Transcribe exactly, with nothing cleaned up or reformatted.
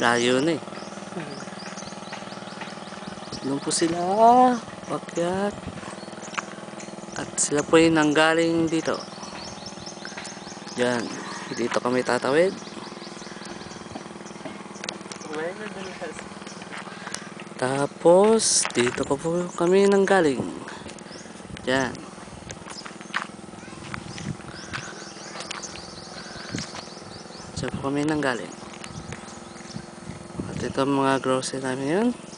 Layo na eh. Doon po sila pakyat. At sila po yung nanggaling dito. Yan. Dito kami tatawid. Tapos dito pa po kami nanggaling. Yan. Diyan po kami nanggaling. At ito mga grocery namin yun.